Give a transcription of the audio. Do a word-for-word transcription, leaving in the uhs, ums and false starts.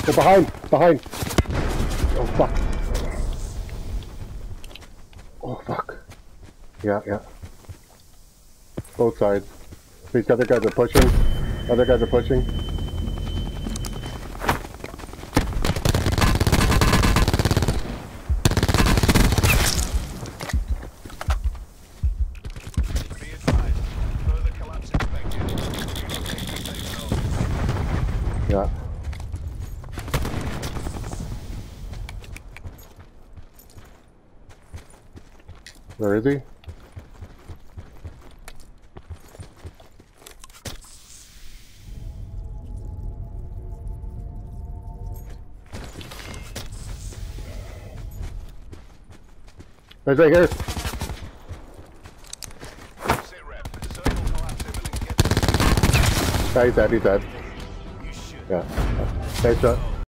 Oh, behind! Behind! Oh, fuck. Oh, fuck. Yeah, yeah. Both sides. These other guys are pushing. Other guys are pushing. Yeah. Where is he? He's right here. Yeah, he's dead, he's dead. Yeah. Nice shot.